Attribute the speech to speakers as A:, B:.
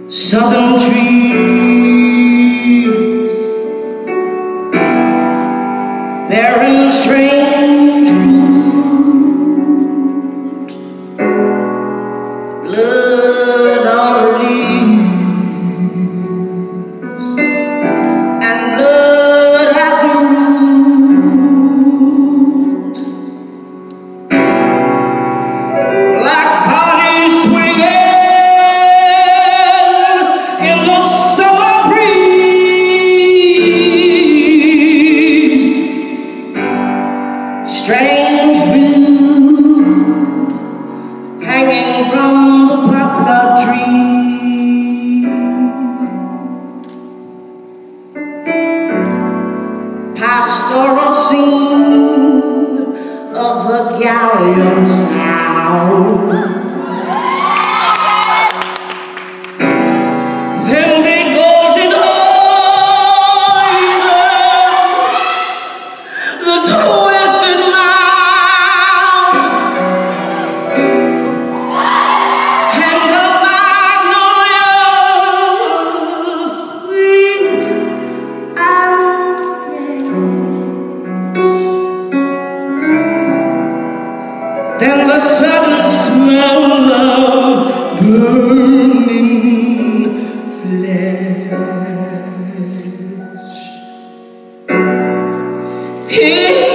A: southern trees bearing strange fruit, blood on the leaves and blood at the root. Black bodies swinging in the summer breeze, strange fruit hanging from the poplar tree. Pastoral scene of the gallows house. Them big bulging eyes, the twisted mouth, tender magnolias, sweet and then the sudden smell of burning flesh.